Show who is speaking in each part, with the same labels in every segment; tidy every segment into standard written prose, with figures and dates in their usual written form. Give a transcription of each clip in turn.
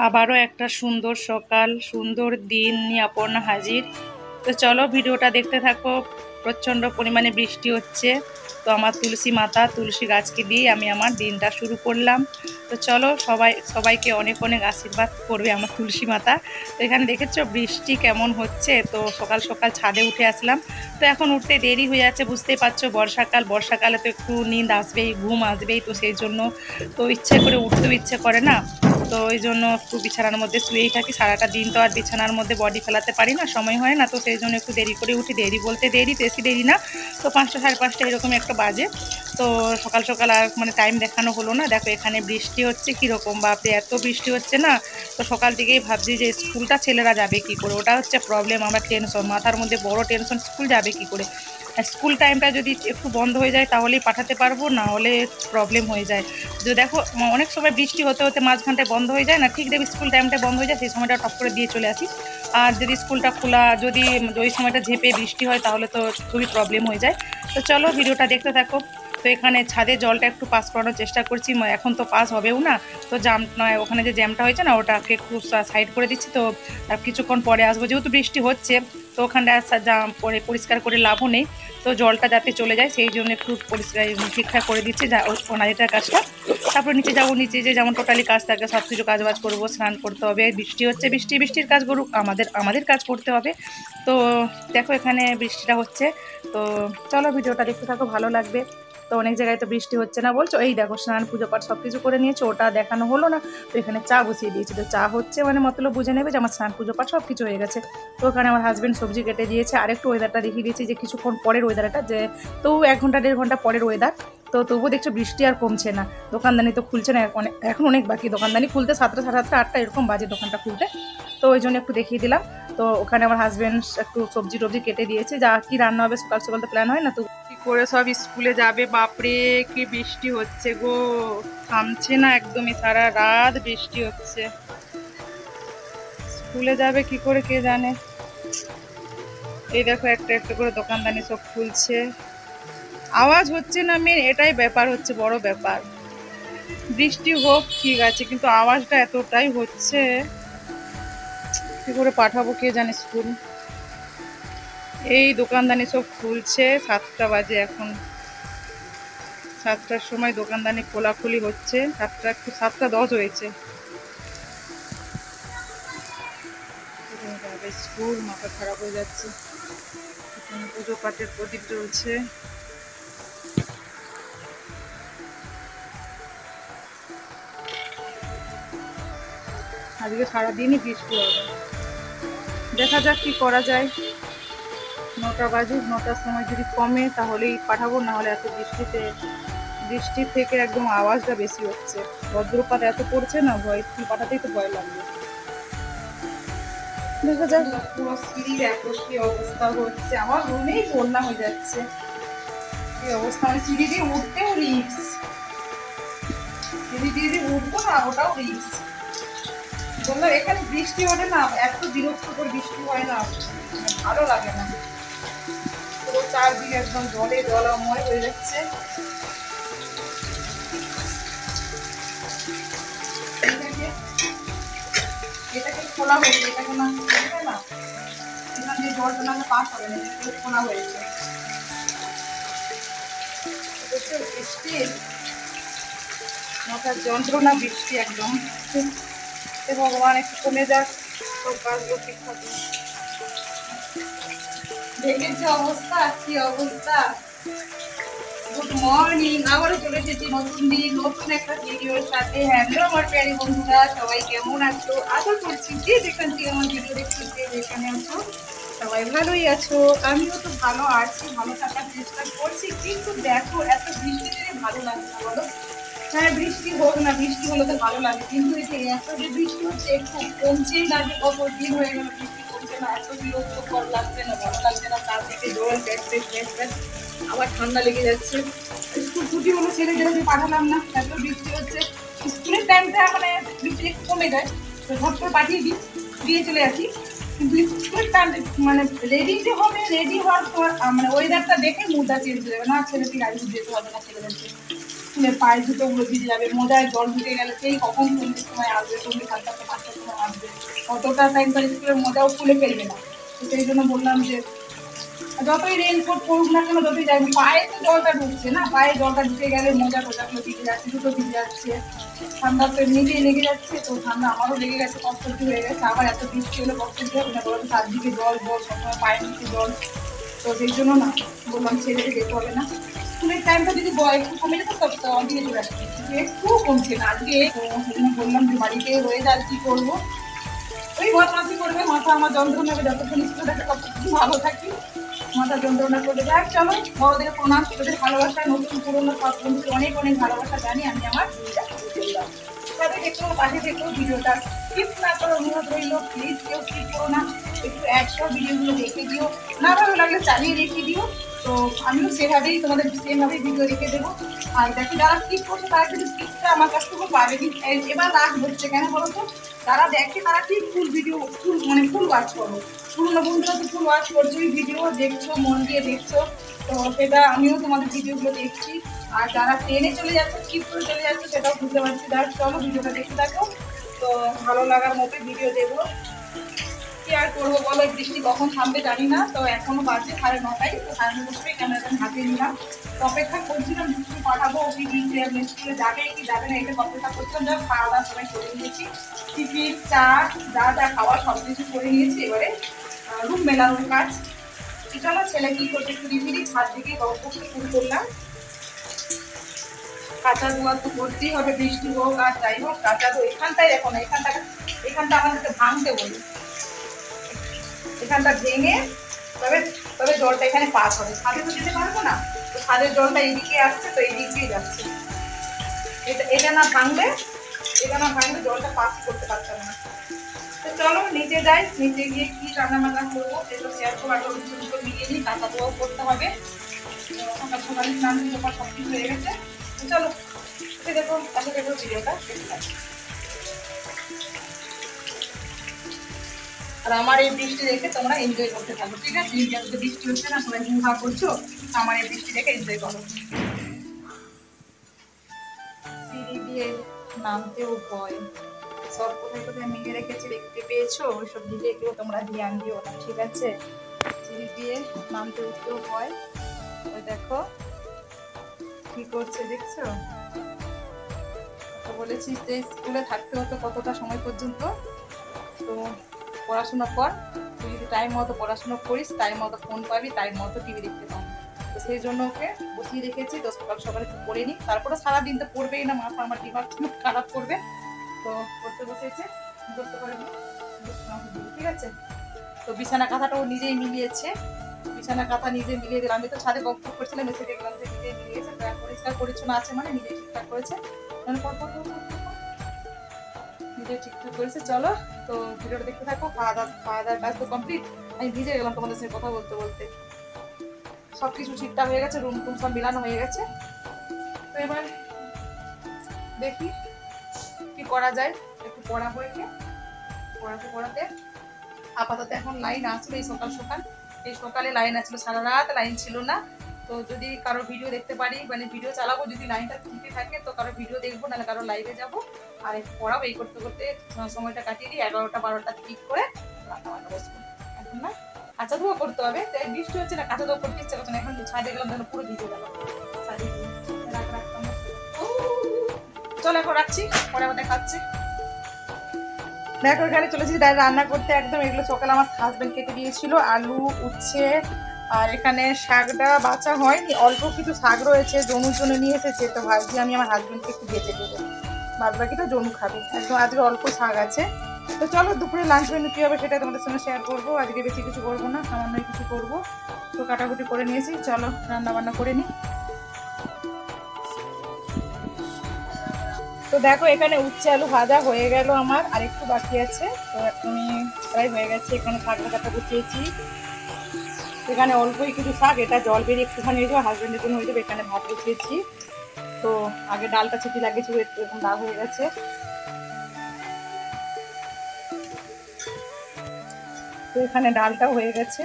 Speaker 1: আবারও একটা সুন্দর সকাল, সুন্দর দিন নিয়ে অপর্ণা হাজির। তো চলো ভিডিওটা দেখতে থাকো। প্রচণ্ড পরিমাণে বৃষ্টি হচ্ছে, তো আমার তুলসী মাতা তুলসী গাছকে দিয়ে আমি আমার দিনটা শুরু করলাম। তো চলো সবাইকে অনেক অনেক আশীর্বাদ করবে আমার তুলসী মাতা। তো এখানে দেখেছো বৃষ্টি কেমন হচ্ছে, তো সকাল সকাল ছাদে উঠে আসলাম। তো এখন উঠতে দেরি হয়ে যাচ্ছে, বুঝতেই পারছো বর্ষাকালে তো একটু নিন্দ আসবেই, ঘুম আসবেই, তো সেই জন্য তো ইচ্ছে করে উঠতেও ইচ্ছে করে না। তো এই জন্য একটু বিছানার মধ্যে শুয়েই থাকি সারাটা দিন, তো আর বিছানার মধ্যে বডি ফেলাতে পারি না, সময় হয় না, তো সেই জন্য একটু দেরি করে উঠি। দেরি বলতে দেরি, বেশি দেরি না, তো 5টা সাড়ে 5টা এরকম একটা বাজে। তো সকাল সকাল আর মানে টাইম দেখানো হলো না। দেখো এখানে বৃষ্টি হচ্ছে কীরকম, বাপরে এত বৃষ্টি হচ্ছে না। তো সকাল থেকেই ভাবছি যে স্কুলটা ছেলেরা যাবে কি করে, ওটা হচ্ছে প্রবলেম, আমার টেনশন, মাথার মধ্যে বড় টেনশন, স্কুল যাবে কি করে। স্কুল টাইমটা যদি একটু বন্ধ হয়ে যায় তাহলেই পাঠাতে পারবো, না হলে প্রবলেম হয়ে যায়। যে দেখো অনেক সময় বৃষ্টি হতে হতে মাঝখানটায় বন্ধ হয়ে যায় না, ঠিক দেখবি স্কুল টাইমটা বন্ধ হয়ে যায়, সেই সময়টা টপ করে দিয়ে চলে আসি। আর যদি স্কুলটা খোলা, যদি ওই সময়টা ঝেঁপে বৃষ্টি হয় তাহলে তো খুবই প্রবলেম হয়ে যায়। তো চলো ভিডিওটা দেখতে থাকো। তো এখানে ছাদে জলটা একটু পাস করানোর চেষ্টা করছি, এখন তো পাস হবেও না। তো জাম নয়, ওখানে যে জ্যামটা হয়েছে না ওটাকে একটু সাইড করে দিচ্ছি। তো কিছুক্ষণ পরে আসবো, যেহেতু বৃষ্টি হচ্ছে তো ওখানটা জাম পরে পরিষ্কার করে লাভও নেই। তো জলটা যাতে চলে যায় সেই জন্য একটু পরিষ্কার ঠিকঠাক করে দিচ্ছি ওনারিটার কাজটা। তারপর নিচে যাবো, নিচে যে যেমন টোটালি কাজ থাকে সব কিছু কাজবাজ করবো, স্নান করতে হবে, বৃষ্টি হচ্ছে, বৃষ্টির কাজ করুক, আমাদের কাজ করতে হবে। তো দেখো এখানে বৃষ্টিটা হচ্ছে। তো চলো ভিডিওটা দেখতে থাকো, ভালো লাগবে। তো অনেক জায়গায় তো বৃষ্টি হচ্ছে না বলছো, এই দেখো স্নান পুজো পাঠ সব কিছু করে নিয়েছো, ওটা দেখানো হলো না। তো এখানে চা বসিয়ে দিয়েছি, তো চা হচ্ছে মানে মতলব বুঝে নেবে যে আমার স্নান পুজো পাঠ সব কিছু হয়ে গেছে। তো ওখানে আমার হাজব্যান্ড সবজি কেটে দিয়েছে, আরেকটু ওয়েদারটা দেখিয়ে দিয়েছি যে কিছুক্ষণ পরের ওয়েদারটা, যে তো 1 ঘন্টা 1.5 ঘন্টা পরের ওয়েদার। তো তবুও দেখছো বৃষ্টি আর কমছে না, দোকানদানি তো খুলছে না, এখন অনেক বাকি দোকানদানি খুলতে, 7টা সাড়ে 7টা 8টা এরকম বাজে দোকানটা খুলতে। তো ওই জন্য একটু দেখিয়ে দিলাম। তো ওখানে আমার হাজব্যান্ড একটু সবজি টবজি কেটে দিয়েছে, যা কি রান্না হবে সকাল সকাল তো প্ল্যান হয় না। তো কি করে সব স্কুলে যাবে, বাপরে কি বৃষ্টি হচ্ছে গো, থামছে না একদমই, সারা রাত বৃষ্টি হচ্ছে। স্কুলে যাবে কি করে কে জানে। এই দেখো একটা একটা করে দোকানদানি সব খুলছে, আওয়াজ হচ্ছে না মেন, এটাই ব্যাপার হচ্ছে, বড় ব্যাপার। বৃষ্টি হোক ঠিক আছে, কিন্তু আওয়াজটা এতটাই হচ্ছে, কি করে পাঠাবো কে জানে স্কুল। এই দোকানদানি সব খুলছে, 7টা বাজে এখন, 7টার সময় দোকানদানি খোলাখুলি হচ্ছে, 7টা 10 হয়েছে। স্কুল, মাথা খারাপ হয়ে যাচ্ছে। এখানে পুজো পাঠের প্রদীপ চলছে। আজকে সারাদিনই বৃষ্টি হবে, দেখা যাক কি করা যায়। 9টা বাজুক, 9টার সময় যদি কমে তাহলেই পাঠাবো, না হলে এত বৃষ্টির থেকে একদম আওয়াজটা বেশি হচ্ছে, বজ্রপাত এত পড়ছে না, স্কুল পাঠাতেই তো ভয় লাগবে। দেখা যাক। পুরো সিঁড়ির এত কি অবস্থা হচ্ছে, আমার রুমেই বন্যা হয়ে যাচ্ছে, কি অবস্থা, মানে সিঁড়ি দিয়ে উঠতেও রিস্ক, সিঁড়ি দিয়ে উঠবো না ওটাও রিস্ক। বললাম এখানে বৃষ্টি হলে না এত বিরক্তকর বৃষ্টি হয় না, ভালো লাগে না। পুরো চারদিকে একদম জলে জলাময় হয়ে যাচ্ছে। এটাকে খোলা হয়েছে, এটাকে না না এখান দিয়ে জলটা না পাস হবে না, এটাকে খোলা হয়েছে। বৃষ্টি মাথার যন্ত্রণা, বৃষ্টি একদম। ভগবান একটু কমে যাক, সব কাজগুলো ঠিকঠাক। দেখেছে অবস্থা, কি অবস্থা। গুড মর্নিং, আবারও চলে এসেছি নতুন দিন, নতুন একটা ভিডিওর সাথে। হ্যালো আমার প্যারি বন্ধুরা, সবাই কেমন আছো? আশা করছি যে যেখান থেকে আমার ভিডিও দেখছি, যেখানে আছো সবাই ভালোই আছো। আমিও তো ভালো আছি, ভালো থাকার চেষ্টা করছি, কিন্তু দেখো এত বৃষ্টি দিলে ভালো লাগে না বলো। হ্যাঁ বৃষ্টি হোক না, বৃষ্টি হলে তো ভালো লাগে, কিন্তু এই যে এত যে বৃষ্টি হচ্ছে একটু কমছেই না, যে কত দিন হয়ে গেল বৃষ্টি কমছে না, এত বিরক্তকর লাগছে না, ভালো লাগছে না, তার থেকে জল ব্যাস আবার ঠান্ডা লেগে যাচ্ছে। স্কুল ছুটি হলো, ছেলেদেরকে পাঠালাম না, এত বৃষ্টি হচ্ছে। স্কুলের টাইমটা মানে বৃষ্টি একটু কমে যায় তো ঝট করে পাঠিয়ে দিয়ে চলে আসি, কিন্তু স্কুলের টাইম মানে রেডি যে হবে, রেডি হওয়ার পর মানে ওয়েদারটা দেখে মুডটা চেঞ্জ হয়ে যাবে, না ছেলেকে গাড়ি যেতে হবে না ছেলেদেরকে। স্কুলের পায়ে জুতোগুলো ভিজে যাবে, মোজায় জল ঢুকে গেলে সেই কখন সন্ধ্যের সময় আসবে, সন্ধ্যে 4:30-5টার সময় আসবে, অতটা টাইম তার স্কুলের মোজাও খুলে ফেলবে না। তো সেই জন্য বললাম যে যতই রেইনকোট পরুক না কেন, যতই যাই, পায়ে তো জলটা ঢুকছে না, পায়ে জলটা ঢুকে গেলে মোজা টোজাগুলো ভিজে যাচ্ছে, জুতো ভিজে যাচ্ছে, ঠান্ডা তো এমনিতেই লেগে যাচ্ছে। তো ঠান্ডা আমারও লেগে গেছে, কষ্টটি হয়ে গেছে, আবার এত বৃষ্টি হলে কষ্টটি হবে না, বলো তো চারদিকে জল জল, সবসময় পায়ের নিচে জল। তো সেই জন্য না বললাম ছেলেকে যেতে হবে না, স্কুলের টাইমটা যদি একটু কমে যেত তবে তো অনেক চলে আসছে, একটু কমছে না আজকে। তো সেই জন্য বললাম যে বাড়িতে হয়ে যায় কি করবো, ওই বদমাসি করবে, মাথা আমার যন্ত্রণা হবে, যতক্ষণ স্কুলে থাকে ততক্ষণ ভালো থাকি, মাথা যন্ত্রণা করে যায়। চলো বড়দের প্রণাম, ছোটদের ভালোবাসা, নতুন পুরোনো সব বন্ধুদের অনেক অনেক ভালোবাসা জানি আমি আমার দিলাম। তবে দেখো পাশে দেখো ভিডিওটা স্কিপ না করে অনুরোধ রইল, প্লিজ কেউ স্কিপ করো না, একটু একশো ভিডিওগুলো দেখে দিও, না ভালো লাগলে চালিয়ে রেখে দিও। তো আমিও সেভাবেই তোমাদের সেমভাবেই ভিডিও রেখে দেবো। আর দেখো যারা স্কিপ করছে তারা কিন্তু স্কিপটা আমার কাছ থেকেও পাবে, কিন্তু এবার রাগ হচ্ছে কেন বলো তো, যারা দেখে তারা ঠিক ফুল ভিডিও ফুল মানে ফুল ওয়াচ করো, পুরোনো বন্ধুরা তো ফুল ওয়াচ করছো, ভিডিও দেখছো, মন দিয়ে দেখছো। তো সেটা আমিও তোমাদের ভিডিওগুলো দেখছি। আর যারা ট্রেনে চলে যাচ্ছে, স্কিপ করে চলে যাচ্ছে, সেটাও বুঝতে পারছি। যারা চলো ভিডিওটা দেখতে থাকো, তো ভালো লাগার মতো ভিডিও দেবো। কি আর করবো বলো, বৃষ্টি কখন থামবে জানি না। তো এখনো বাজে 9:30, তো 9:30 ক্যামেরাটা হাতে নিলাম, তো অপেক্ষা করছিলাম স্কুল পাঠাবো, ওকে স্কুলে যাবে কি যাবে না এটা অপেক্ষা করছিলাম। যা খাওয়া দাওয়া সবাই করে নিয়েছি, টিফিন চা যা যা খাওয়া সব কিছু করে নিয়েছি, এবারে রুম মেলানোর কাজ। চলো ছেলে কি করছে একটু রিভিলি, ছাদ দিকে গল্প করতে শুরু করলাম। কাঁচা ধোয়া তো করতেই হবে, বৃষ্টি হোক আর যাই হোক, কাঁচা তো এখানটাই দেখো না, এখানটা আমাদেরকে ভাঙতে বলি, এখানটা ভেঙে তবে তবে জলটা এখানে পাস হবে, ছাদে তো যেতে পারবো না, তো ছাদের জলটা এদিকে আসছে, তো এদিক দিয়ে যাচ্ছে, এটা না ভাঙলে জলটা পাস করতে পারতাম না। তো চলো নিচে যাই, নিচে গিয়ে কি রান্না বান্না করবো সেটা শেয়ার করবো, আগে কিছু মিলিয়ে নিই, কাঁচা ধোয়াও করতে হবে, সকাল সকালে স্নান সকাল সব কিছু হয়ে গেছে। তো চলো দেখো পাশে দেখো ভিডিওটা দেখতে থাকি। আর আমার এই বৃষ্টি দেখে তোমরা এনজয় করতে থাকো, ঠিক আছে? ইন্ডিয়াতে তো বৃষ্টি হচ্ছে না, সবাই হুহা করছো, আমার এই বৃষ্টি দেখে এনজয় করো। সিঁড়ি দিয়ে নামতেও ভয়, সব কোথায় কোথায় মিলে রেখেছি দেখতে পেয়েছো, ওইসব দিকে কেউ তোমরা ধ্যান দিও না, ঠিক আছে? সিঁড়ি দিয়ে নামতে উঠতেও ভয়। ওই দেখো কি করছে দেখছো, তো বলেছি যে স্কুলে থাকতে হতো কতটা সময় পর্যন্ত, তো পড়াশোনা কর, তুই যদি টাইম মতো পড়াশোনা করিস, টাইম মতো ফোন পাবি, টাইম মতো টিভি দেখতে পাবি। তো সেই জন্য ওকে বসিয়ে রেখেছি, তো সকাল সকালে একটু পড়ে নিই, তারপরে সারাদিন তো পড়বেই না, মাথা আমার দিমাগ খারাপ করবে, তো পড়তে বসেছে, করতে পারে ঠিক আছে। তো বিছানা কাঁথাটাও নিজেই মিলিয়েছে, বিছানা কাঁথা নিজে মিলিয়ে দিলাম, আমি তো ছাদে বকবক করছিলাম, এসে দেখলাম যে নিজেই মিলিয়েছে, পরিষ্কার পরিচ্ছন্ন আছে মানে নিজেই ঠিকঠাক করেছে, নিজে ঠিকঠাক করেছে। চলো তো ভিডিওটা দেখতে থাকো, খাওয়া দাওয়ার কাজ তো কমপ্লিট, আমি ভিজে গেলাম তোমাদের সাথে কথা বলতে বলতে, সবকিছু ঠিকঠাক হয়ে গেছে, রুম টুম সব মিলানো হয়ে গেছে। তো এবার দেখি কি করা যায়, একটু পড়াবো, একে পড়াতে আপাতত এখন লাইন আসলো, এই সকালে লাইন আসলো, সারা রাত লাইন ছিল না। তো যদি কারো ভিডিও দেখতে পারি, মানে ভিডিও চালাবো, যদি লাইনটা ঠিকই থাকে তো কারো ভিডিও দেখবো, নাহলে কারো লাইভে যাবো, আর একটু পড়াবো, এই করতে করতে সময়টা কাটিয়ে দিই, 11টা-12টা ঠিক করে রান্না বান্না বসবো। এখন না কাঁচা ধোয়া করতে হবে, তাই বৃষ্টি হচ্ছে না, কাঁচা ধোয়া করতে ইচ্ছে করছে না, এখন ছাদে গেলাম তাহলে পুরো ভিজে গেল, ছাদে চলো এখন রাখছি, পরে আবার দেখাচ্ছি। দেখো এখানে চলেছি রান্না করতে, একদম এগুলো সকালে আমার হাজবেন্ড কেটে দিয়েছিল, আলু উচ্ছে, আর এখানে শাকটা বাঁচা হয়নি, অল্প কিছু শাক রয়েছে, জনুর জন্য নিয়ে এসেছে, তো ভাবছি আমি আমার হাজবেন্ডকে একটু বেঁচে দেবো, বাদ বাকিটা জনু খাবে, একদম আজকে অল্প শাক আছে। তো চলো দুপুরে লাঞ্চ মেনু কী হবে সেটা তোমাদের সঙ্গে শেয়ার করবো, আজকে বেশি কিছু করবো না, সামান্য কিছু করবো, তো কাটাকুটি করে নিয়েছি, চলো রান্না বান্না করে নিই। তো দেখো এখানে উচ্ছে আলু ভাজা হয়ে গেল আমার, আর একটু বাকি আছে, তো এখনই প্রায় হয়ে গেছে। এখানে শাক ভাজাটা বসিয়েছি, এখানে অল্পই কিছু শাক, এটা জল বেরিয়ে একটুখানি হয়ে যাবে, হাজবেন্ডের জন্য হয়ে যাবে। এখানে ভাত বসিয়েছি, তো আগে ডালটা ছিটি লাগিয়েছিল, একটু এখন দাগ হয়ে গেছে, তো এখানে ডালটাও হয়ে গেছে।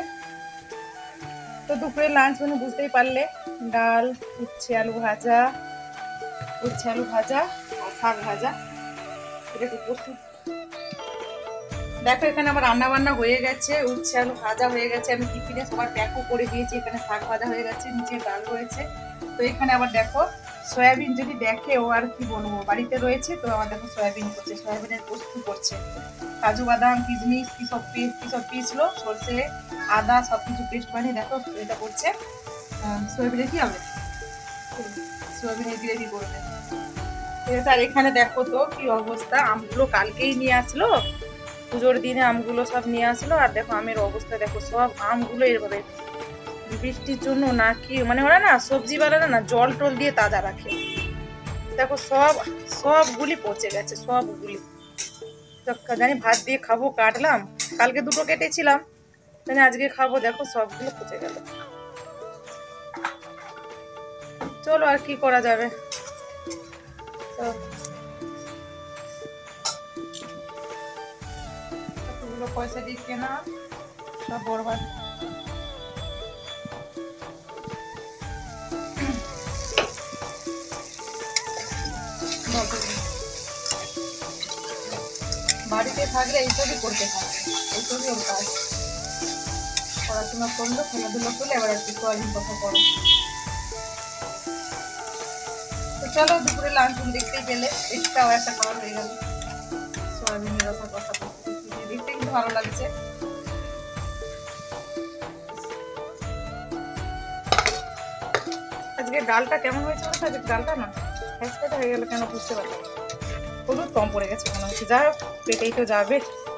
Speaker 1: তো দুপুরে লাঞ্চ মেনু বুঝতেই পারলে, ডাল, উচ্ছে আলু ভাজা, উচ্ছে আলু ভাজা আর শাক ভাজা। এটা একটু প্রস্তুত। দেখো এখানে আমার রান্না বান্না হয়ে গেছে, উচ্ছে আলু ভাজা হয়ে গেছে, আমি টিফিনে সবার প্যাকও করে দিয়েছি। এখানে শাক ভাজা হয়ে গেছে, নিচে ডাল রয়েছে। তো এখানে আবার দেখো সয়াবিন যদি দেখে ও আর কি বলবো, বাড়িতে রয়েছে তো আমার দেখো সয়াবিন করছে, সয়াবিনের পোস্ত করছে। কাজু বাদাম কিশমিশ কি সব পিসলো, সরষে আদা সব কিছু পেস্ট বানিয়ে দেখো এটা করছে। সয়াবিনে কি হবে, সয়াবিনের গ্রেভি করবে। ঠিক আছে। আর এখানে দেখো তো কি অবস্থা, আমগুলো কালকেই নিয়ে আসলো, পুজোর দিনে আমগুলো সব নিয়ে আসলো। আর দেখো আমের অবস্থা দেখো, সব আমগুলো এরভাবে বৃষ্টির জন্য না কি মানে ওরা না সবজিওয়ালারা না জল টল দিয়ে তাজা রাখে। দেখো সবগুলি পচে গেছে, সবগুলি। তো জানি ভাত দিয়ে খাবো, কাটলাম, কালকে দুটো কেটেছিলাম, জানি আজকে খাবো, দেখো সবগুলো পচে গেল। চলো আর কি করা যাবে। তো পয়সা দিয়ে কেনা সব বরবাদ। বাড়িতে থাকলে এইসবই করতে থাকে, এইসবই ওর কাজ। পড়াশোনা করলো, খেলাধুলো করলে এবার একটু সোয়াবিন কথা করো। তো চলো দুপুরে লাঞ্চ দেখতেই পেলে, এক্সট্রাও একটা খাবার হয়ে গেল। সোয়াবিনের রসা কথা দেখতে কিন্তু ভালো লাগছে। আজকে ডালটা কেমন হয়েছে বলতো, আজকে ডালটা না ফ্যাসফ্যাটা হয়ে গেল কেন বুঝতে পারলাম। হলুদ কম পড়ে গেছে মনে হচ্ছে, যাই হোক পেটেই তো যাবে।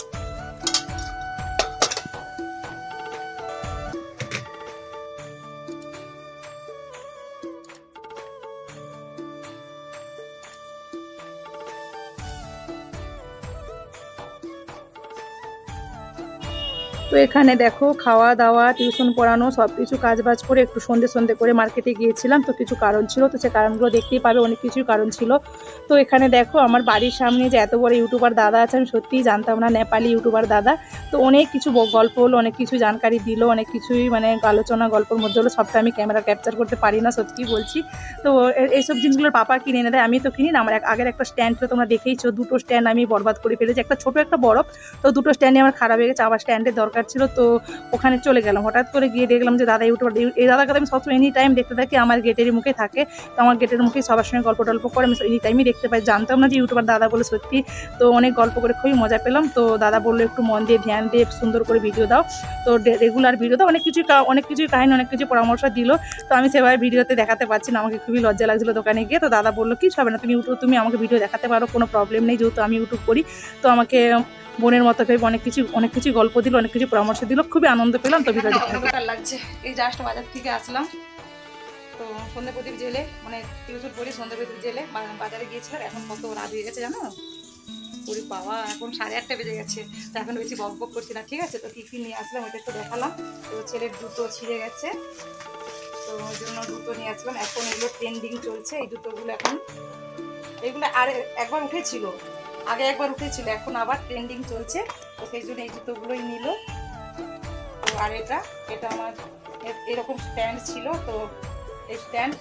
Speaker 1: তো এখানে দেখো খাওয়া দাওয়া টিউশন পড়ানো সব কিছু কাজবাজ করে একটু সন্ধে করে মার্কেটে গিয়েছিলাম। তো কিছু কারণ ছিল, তো সে কারণগুলো দেখতেই পাবে, অনেক কিছুই কারণ ছিল। তো এখানে দেখো আমার বাড়ির সামনে যে এত বড় ইউটিউবার দাদা আছে, আমি সত্যিই জানতাম না, নেপালি ইউটিউবার দাদা। তো অনেক কিছু গল্প হলো, অনেক কিছু জানকারি দিল, অনেক কিছুই মানে আলোচনা গল্পের মধ্যে হলো। সবটা আমি ক্যামেরা ক্যাপচার করতে পারি না, সত্যি বলছি। তো এইসব জিনিসগুলোর পাপা কিনে এনে দেয়, আমি তো কিনি না। আমার আগের একটা স্ট্যান্ড ছিল, তোমরা দেখেইছো, দুটো স্ট্যান্ড আমি বরবাদ করে ফেলেছি, একটা ছোট একটা বড়। তো দুটো স্ট্যান্ডে আমার খারাপ হয়ে গেছে, আবার স্ট্যান্ডের দরকার ছিল। তো ওখানে চলে গেলাম, হঠাৎ করে গিয়ে দেখলাম যে দাদা ইউটিউবার, এই দাদাকে আমি সবসময় এনি টাইম দেখতে থাকি, আমার গেটের মুখে থাকে। তো আমার গেটের মুখেই সবার সঙ্গে গল্প টল্প করে, আমি এনি টাইমই দেখতে পাই। জানতাম না যে ইউটিউবার দাদা বলে, সত্যি। তো অনেক গল্প করে খুবই মজা পেলাম। তো দাদা বললো একটু মন দিয়ে ধ্যান দিয়ে সুন্দর করে ভিডিও দাও। তো রেগুলার ভিডিও দাও, অনেক কিছুই কাহিনী, অনেক কিছু পরামর্শ দিল। তো আমি সেভাবে ভিডিওতে দেখাতে পারছি না, আমাকে খুবই লজ্জা লাগছিল দোকানে গিয়ে। তো দাদা বললো কিছু হবে না, তুমি আমাকে ভিডিও দেখাতে পারো, কোনো প্রবলেম নেই, যেহেতু আমি ইউটিউব করি। তো আমাকে বোনের মতো ভেবে অনেক কিছু গল্প দিল, অনেক কিছু পরামর্শ দিল, খুবই আনন্দ পেলাম। তো ভিডিও দেখতে লাগছে। এই জাস্ট বাজার থেকে আসলাম, তো সন্ধ্যা প্রদীপ জেলে মানে টিউশন পড়ি, সন্ধ্যা প্রদীপ জেলে বাজারে গিয়েছিলাম। এখন কত রাত হয়ে গেছে জানো, পুরি পাওয়া এখন 8:30 বেজে গেছে। তো এখন বেশি বক বক করছি না, ঠিক আছে। তো টিফিন নিয়ে আসলাম, ওইটা একটু দেখালাম। তো ছেলের জুতো ছিঁড়ে গেছে, তো ওই জন্য জুতো নিয়ে আসলাম। এখন এগুলো ট্রেন্ডিং চলছে এই জুতোগুলো, এখন এগুলো আর একবার উঠেছিল, আগে একবার উঠেছিল, এখন আবার ট্রেন্ডিং চলছে। তো সেই জন্য এই জুতোগুলোই নিল। তো আর এটা আমার এরকম স্ট্যান্ড ছিল, তো এই স্ট্যান্ড,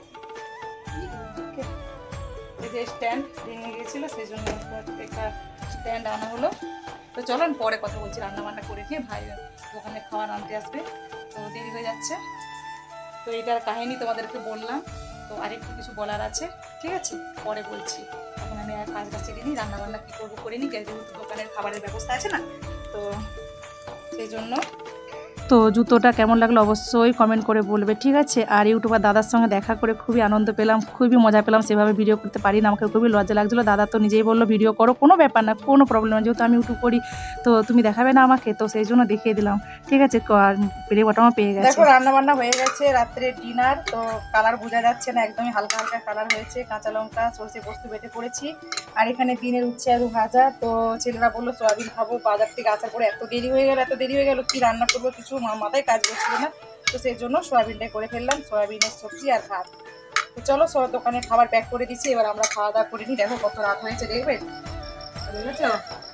Speaker 1: এই যে স্ট্যান্ড ভেঙে গিয়েছিল, সেই জন্য একটা স্ট্যান্ড আনা হলো। তো চলো আমি পরে কথা বলছি, রান্না বান্না করে নিয়ে ভাই দোকানে খাবার আনতে আসবে, তো দেরি হয়ে যাচ্ছে। তো এটার কাহিনী তোমাদেরকে বললাম, তো আরেকটু কিছু বলার আছে, ঠিক আছে, পরে বলছি। এখন আমি আর কাজটা সেরে নিই, রান্নাবান্না কী করবো করে নিই, যেহেতু দোকানের খাবারের ব্যবস্থা আছে না, তো সেই জন্য। তো জুতোটা কেমন লাগলো অবশ্যই কমেন্ট করে বলবে, ঠিক আছে। আর ইউটিউবার দাদার সঙ্গে দেখা করে খুবই আনন্দ পেলাম, খুবই মজা পেলাম। সেভাবে ভিডিও করতে পারি না, আমাকে খুবই লজ্জা লাগছিলো। দাদা তো নিজেই বললো ভিডিও করো, কোনো ব্যাপার না, কোনো প্রবলেম না, যেহেতু আমি ইউটিউব করি, তো তুমি দেখাবে না আমাকে, তো সেই জন্য দেখিয়ে দিলাম, ঠিক আছে। আর পেরে বটামা পেয়ে গেছে। দেখো রান্না বান্না হয়ে গেছে, রাত্রে ডিনার। তো কালার বোঝা যাচ্ছে না, একদমই হালকা হালকা কালার হয়েছে। কাঁচা লঙ্কা সরষে পোস্ত বেটে পড়েছি। আর এখানে দিনের উচ্ছে আলু ভাজা। তো ছেলেরা বললো সোয়াবিন খাবো, বাজার থেকে আসার পরে এত দেরি হয়ে গেল, কি রান্না করবো কিছু মাথায় কাজ করছিল না। তো সেই জন্য সোয়াবিনটাই করে ফেললাম, সোয়াবিনের সবজি আর ভাত। তো চলো সব দোকানে খাবার প্যাক করে দিচ্ছি, এবার আমরা খাওয়া দাওয়া করে নিই। দেখো কত রাত হয়েছে, দেখবেন বুঝেছ,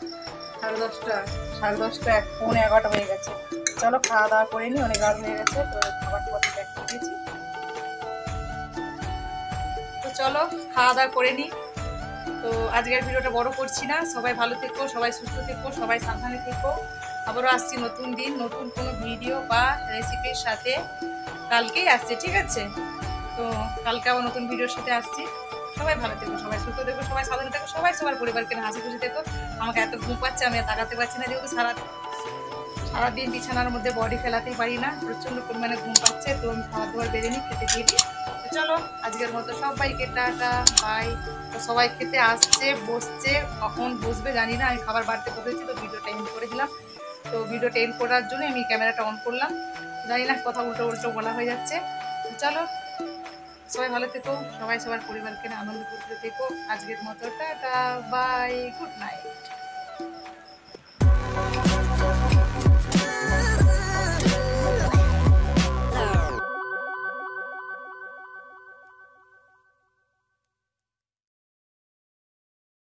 Speaker 1: 10:30 পৌনে 11টা হয়ে গেছে। চলো খাওয়া দাওয়া করে নিই, অনেক রাত হয়ে গেছে। তো খাবার প্যাক করে দিয়েছি। তো চলো খাওয়া দাওয়া করে নিই। তো আজকের ভিডিওটা বড় করছি না। সবাই ভালো থেকো, সবাই সুস্থ থেকো, সবাই সাবধানে থেকো। আবারও আসছি নতুন দিন, নতুন কোনো ভিডিও বা রেসিপির সাথে। কালকেই আসছে, ঠিক আছে? তো কালকে আবার নতুন ভিডিওর সাথে আসছি। সবাই ভালো থেকো, সবাই সুস্থ থেকো, সবাই সাবধানে থেকো, সবাই সবার পরিবারকে হাসি খুশি থেকো। আমাকে এত ঘুম পাচ্ছে, আমি আর তাকাতে পারছি না, যেহেতু সারাদিন বিছানার মধ্যে বডি ফেলাতেই পারি না, প্রচণ্ড পরিমাণে ঘুম পাচ্ছে। তো আমি খাবার দাবার বেড়ে নিই, খেতে দিয়ে দিই। তো চলো আজকের মতো সবাইকে টাটা, বাই। তো সবাই খেতে আসছে, বসছে, কখন বসবে জানি না। আমি খাবার বাড়তে বসেছি, তো ভিডিওটা এন্ড করে দিলাম। তো ভিডিওটা এন্ড করার জন্য আমি ক্যামেরাটা অন করলাম। জানি না, কথা উল্টো উল্টো বলা হয়ে যাচ্ছে। তো চলো সবাই ভালো থেকো, সবাই সবার পরিবারকে আনন্দ করতে থেকো। আজকের মতো টাটা, বাই, গুড নাইট।